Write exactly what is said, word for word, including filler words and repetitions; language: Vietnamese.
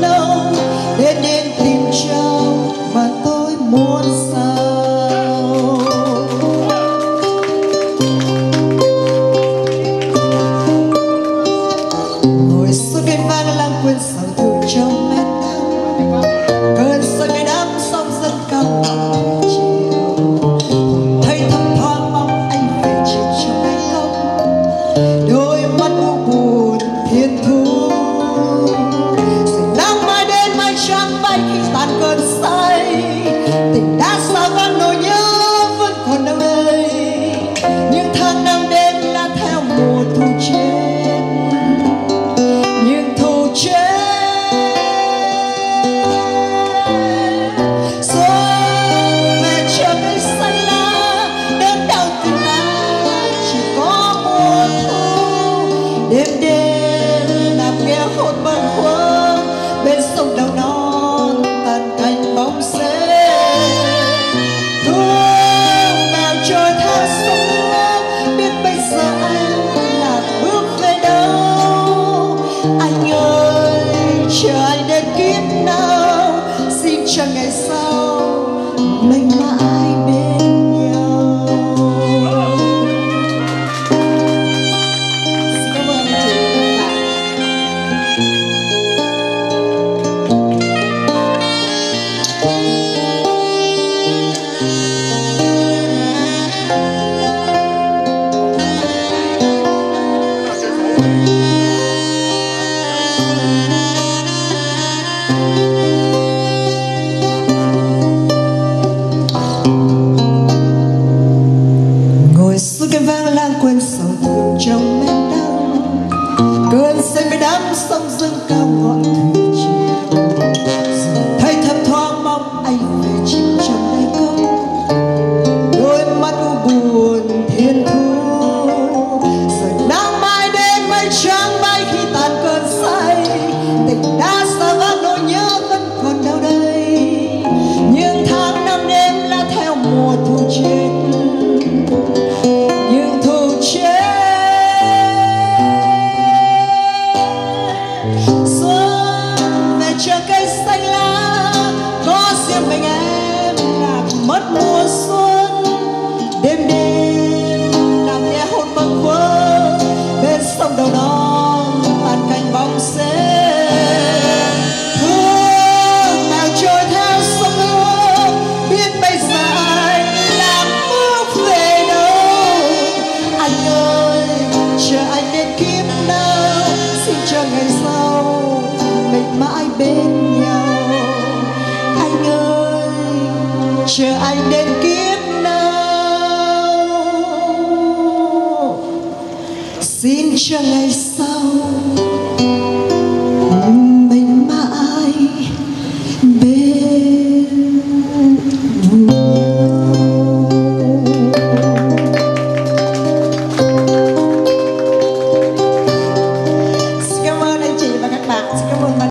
đâu để đến tìm trao mà tôi muốn sao. Ngồi suốt đêm vang lang quên sao thương trong men đau, cơn sân ngày đắm sóng dâng cao tầm chiều. Thấy thấp thoáng mong anh về chìm trong ngày không, đôi mắt u buồn thiên thu. Rồi nắng mai đến mai trắng bay khi tàn cơn say, tình đã xa vắng nỗi nhớ vẫn còn đâu đây. Những tháng năm đêm đã theo mùa thu chết, nhưng thu chết rồi về chờ cây xanh lá. Đớn đau tình ta chỉ có mùa thu, đêm đêm làm nghe hồn bâng khuâng bên sông đầu non tàn cành bóng xế. Thương nào trôi theo sông nước, biết bây giờ anh lạc bước về đâu. Anh ơi chờ anh đến kiếp nào, xin cho ngày sau mình mãi bên nhau. Xin cảm ơn anh chị và các bạn. Ngồi suốt đêm vang lang quên sầu thương trong men đau, cơn say mê đắm sông dâng cao gọi thủy triều. Thấy thấp thoáng mong anh về chìm trong ngày không, đôi mắt u buồn thiên thu. Rồi nắng mai đến mây trắng bay khi tàn cơn say, tình đã xa vắng nỗi nhớ vẫn còn đâu đây. Nhưng tháng năm đêm đã theo mùa thu chết, nhưng thu chết xuân về chờ cây xanh lá. Có riêng mình em lạc mất mùa xuân, đêm đêm làm nghe hồn bâng khuâng bên sông đầu non tàn cành bóng xế. Thương nào trôi theo sông nước, biết bây giờ anh làm bước về đâu. Anh ơi chờ anh đến kiếp nào, xin cho ngày sau mình mãi bên nhau. Anh ơi chờ anh đến kiếp nào, xin cho ngày sau